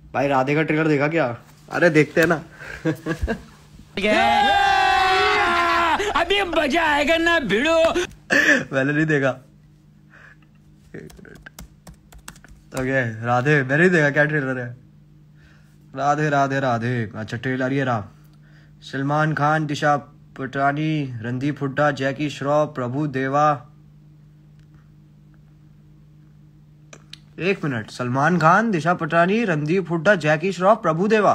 भाई राधे का ट्रेलर देखा क्या? अरे देखते हैं ना। अभी मजा आएगा ना भिड़ो। मैंने नहीं देखा। ओके राधे मैंने नहीं देखा, क्या ट्रेलर है? राधे राधे राधे, अच्छा ट्रेलर ये रहा। सलमान खान, दिशा पटानी, रणदीप हुड्डा, जैकी श्रॉफ, प्रभु देवा। एक मिनट, सलमान खान, दिशा पटानी, रणदीप हुड्डा, जैकी श्रॉफ, प्रभु देवा।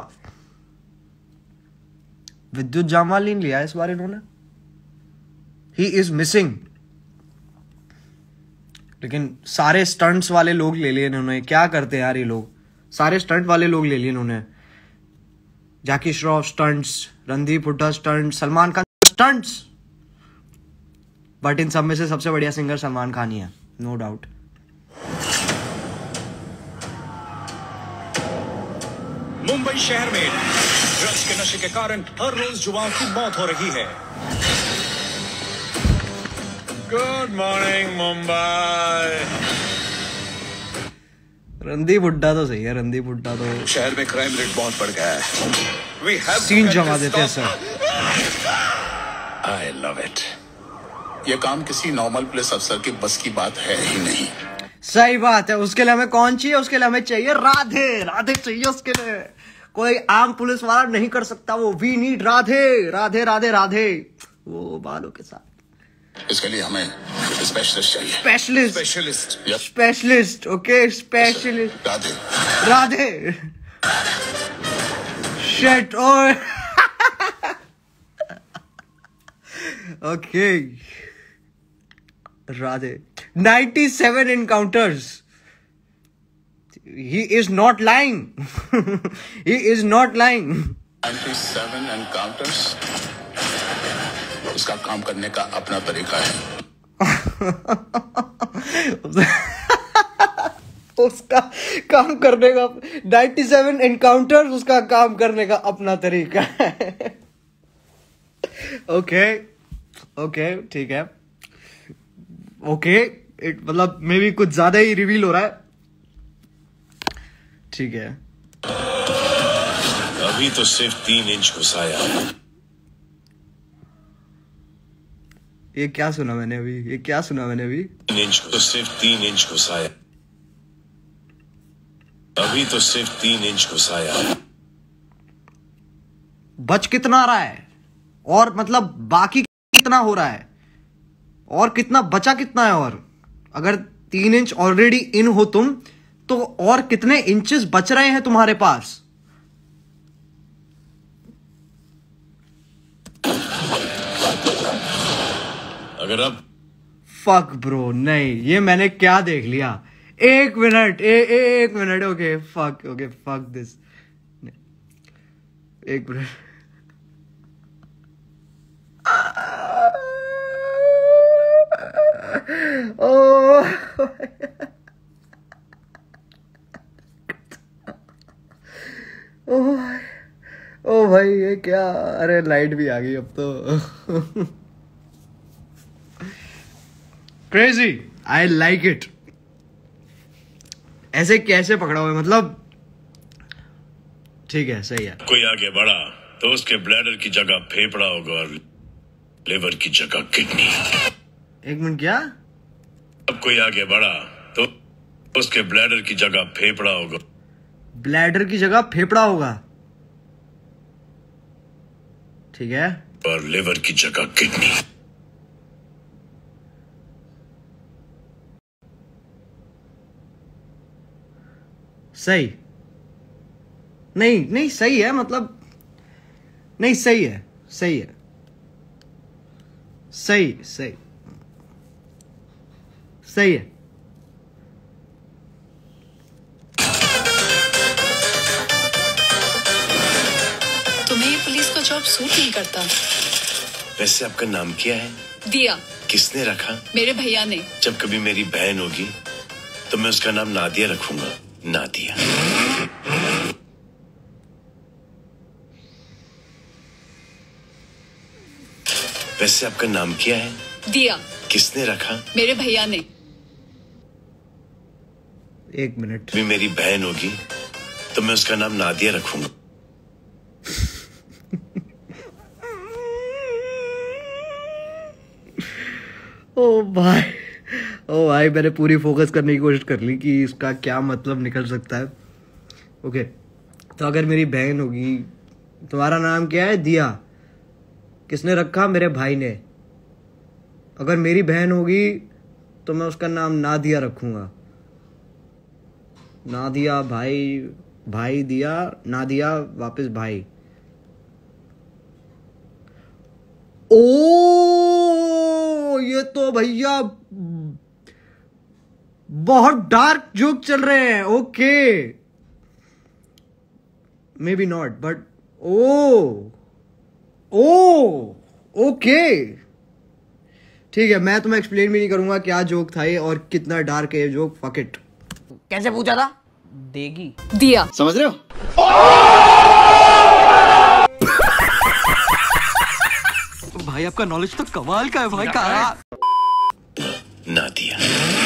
विद्युत जामवाल नहीं लिया इस बार इन्होंने। He is missing. लेकिन सारे स्टंट्स वाले लोग ले लिए इन्होंने। क्या करते हैं यार ये लोग, सारे स्टंट वाले लोग ले लिए इन्होंने। Jackie Shroff stunts, Randeep Hooda stunts, Salman Khan stunts. But इन सब में से सबसे बढ़िया सिंगर सलमान खान ही है, नो डाउट। मुंबई शहर में ड्रग्स के नशे के कारण हर रोज युवाओं की मौत हो रही है। Good morning Mumbai. रणदीप हुड्डा तो सही है, रणदीप हुड्डा तो। शहर में क्राइम रेट बहुत बढ़ गया है। सीन जमा देते हैं सर। I love it. यह काम किसी नॉर्मल पुलिस अफसर के बस की बात है ही नहीं। सही बात है। उसके लिए हमें कौन चाहिए? उसके लिए हमें चाहिए राधे। राधे चाहिए उसके लिए, कोई आम पुलिस वाला नहीं कर सकता वो। वी नीड राधे राधे राधे राधे, वो बालों के साथ। इसके लिए हमें स्पेशलिस्ट चाहिए। Specialist specialist specialist okay specialist. Radhe Radhe shit ओए। Okay Radhe. 97 encounters. He is not lying. He is not lying. 97 encounters. उसका काम करने का अपना तरीका है। उसका काम करने का 97 encounters, उसका काम करने का अपना तरीका है। ओके ओके ठीक है। ओके मतलब मे भी कुछ ज्यादा ही रिवील हो रहा है। ठीक है। अभी तो सिर्फ 3 इंच घुसाया। ये क्या सुना मैंने अभी? ये क्या सुना मैंने अभी? 3 इंच तो सिर्फ 3 इंच घुसाया। अभी तो सिर्फ 3 इंच घुसाया। बच कितना रहा है? और मतलब बाकी कितना हो रहा है? और कितना बचा कितना है? और अगर 3 इंच ऑलरेडी इन हो तुम, तो और कितने इंचेस बच रहे हैं तुम्हारे पास? अगर अब फक ब्रो, नहीं ये मैंने क्या देख लिया। एक मिनट एक minute. Okay fuck, okay fuck this. एक मिनट। ओ भाई ये क्या? अरे लाइट भी आ गई अब तो। Crazy, I like it. ऐसे कैसे पकड़ा हुआ है मतलब? ठीक है सही है। कोई आगे बढ़ा तो उसके ब्लैडर की जगह फेफड़ा होगा और लिवर की जगह किडनी। एक मिनट, क्या? अब कोई आगे बढ़ा तो उसके ब्लैडर की जगह फेफड़ा होगा। ब्लैडर की जगह फेफड़ा होगा, ठीक है। और लिवर की जगह किडनी। सही नहीं, नहीं सही है मतलब, नहीं सही है, सही है, सही सही सही है। तुम्हें ये पुलिस का जॉब सूट नहीं करता। वैसे आपका नाम क्या है? दिया। किसने रखा? मेरे भैया ने। जब कभी मेरी बहन होगी तो मैं उसका नाम नादिया रखूंगा। नादिया। वैसे आपका नाम क्या है? दिया। किसने रखा? मेरे भैया ने। एक मिनट। भी मेरी बहन होगी तो मैं उसका नाम नादिया रखूंगा। ओ भाई मैंने पूरी फोकस करने की कोशिश कर ली कि इसका क्या मतलब निकल सकता है। ओके, तो अगर मेरी बहन होगी, तुम्हारा नाम क्या है? दिया। किसने रखा? मेरे भाई ने। अगर मेरी बहन होगी तो मैं उसका नाम नादिया रखूंगा। नादिया, भाई दिया, नादिया वापस भाई। ओ ये तो भैया बहुत डार्क जोक चल रहे हैं। Okay, maybe not but okay ठीक है। मैं तुम्हें एक्सप्लेन भी नहीं करूंगा क्या जोक था ये और कितना डार्क है ये जोक। Fuck it. कैसे पूछा था? देगी दिया। समझ रहे हो? भाई आपका नॉलेज तो कमाल का है भाई। कहा नादिया।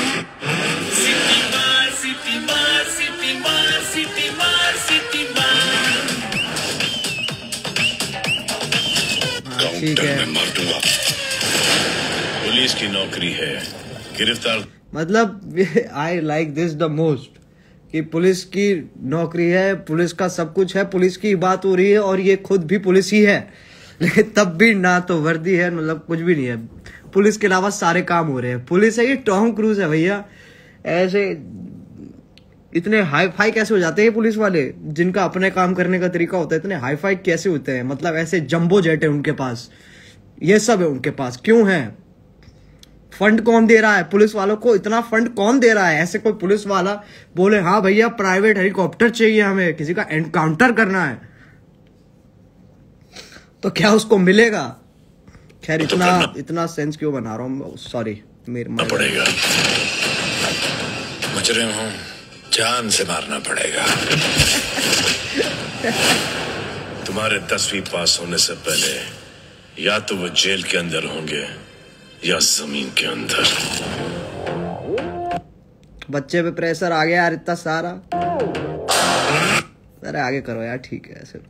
ठीक है, मैं मार दूंगा। पुलिस की नौकरी है, गिरफ्तार। मतलब I like this the most कि पुलिस की नौकरी है, पुलिस का सब कुछ है, पुलिस की बात हो रही है और ये खुद भी पुलिस ही है, लेकिन तब भी ना तो वर्दी है, मतलब कुछ भी नहीं है। पुलिस के अलावा सारे काम हो रहे हैं। पुलिस है ये टॉम क्रूज है भैया। ऐसे इतने हाई फाई कैसे हो जाते हैं पुलिस वाले, जिनका अपने काम करने का तरीका होता है? इतने हाई फाई कैसे होते हैं? मतलब ऐसे जंबो जेट है उनके पास, ये सब है उनके पास। क्यों है? फंड कौन दे रहा है पुलिस वालों को? इतना फंड कौन दे रहा है? ऐसे कोई पुलिस वाला बोले हाँ भैया प्राइवेट हेलीकॉप्टर चाहिए, हमें किसी का एनकाउंटर करना है, तो क्या उसको मिलेगा? खैर इतना सेंस क्यों बना रहा हूँ, सॉरी। मेरे पड़ेगा, मुजरिम हूं, जान से मारना पड़ेगा। तुम्हारे 10वीं पास होने से पहले या तो वो जेल के अंदर होंगे या जमीन के अंदर। बच्चे पे प्रेशर आ गया यार इतना सारा। अरे आगे करो यार। ठीक है, ऐसे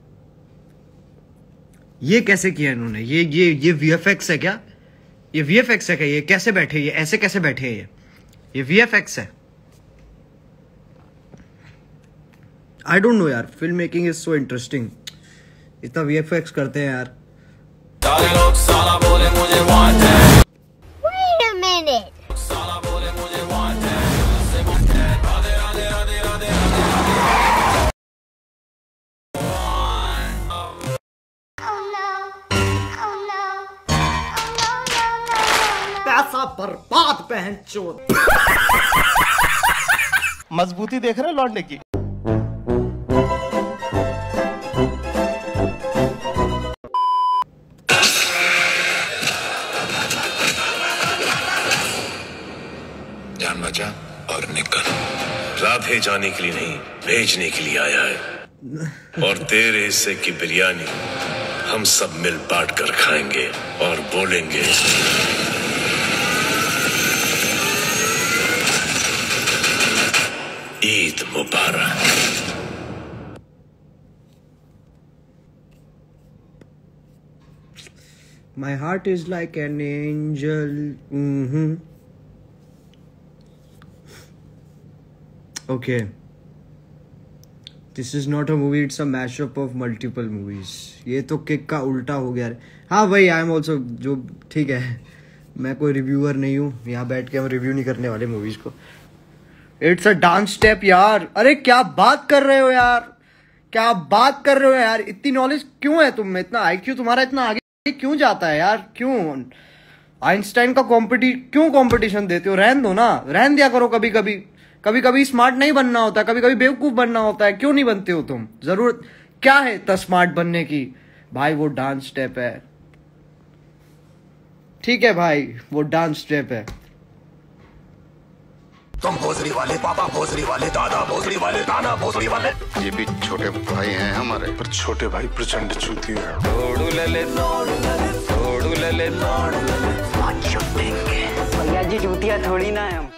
ये कैसे किया इन्होंने? ये VFX है क्या? ये VFX है क्या? ये कैसे बैठे? ये ऐसे कैसे बैठे? ये VFX है? आई डोंट नो यार। Film making is so interesting. इतना VFX करते हैं यार। सारे लोग साला बोले मुझे want है। Wait a minute. साला बोले मुझे want है। Radhe Radhe Radhe Radhe Radhe. Oh no. Oh no. Oh no. पैसा बर्बाद बहन चोद। मजबूती देख रहे हो लौटने की? जान बचा और निकल। राधे जाने के लिए नहीं, भेजने के लिए आया है। और तेरे हिस्से की बिरयानी हम सब मिल बांट कर खाएंगे और बोलेंगे ईद मुबारक। My heart is like an angel. Okay. This is not a movie, it's a mashup of multiple movies. ये तो किक का उल्टा हो गया। हाँ भाई, आई एम ऑल्सो जो ठीक है, मैं कोई रिव्यूअर नहीं हूँ, यहाँ बैठ के हम रिव्यू नहीं करने वाले मूवीज को। इट्स अ डांस स्टेप यार। अरे क्या बात कर रहे हो यार, क्या बात कर रहे हो यार? इतनी नॉलेज क्यों है तुम में? इतना IQ तुम्हारा इतना आगे क्यों जाता है यार? क्यों आइंस्टाइन का क्यों कंपटीशन देते हो? रहन दो ना, रहन दिया करो। कभी कभी स्मार्ट नहीं बनना होता, कभी कभी बेवकूफ बनना होता है। क्यों नहीं बनते हो तुम? जरूरत क्या है इतना स्मार्ट बनने की? भाई वो डांस स्टेप है, ठीक है भाई, वो डांस स्टेप है। तुम भोसड़ी वाले, पापा भोसड़ी वाले, दादा भोसड़ी वाले, नाना भोसड़ी वाले। ये भी छोटे भाई हैं हमारे, पर छोटे भाई प्रचंड चूती है। भैया जी जूतियाँ थोड़ी ना है हम।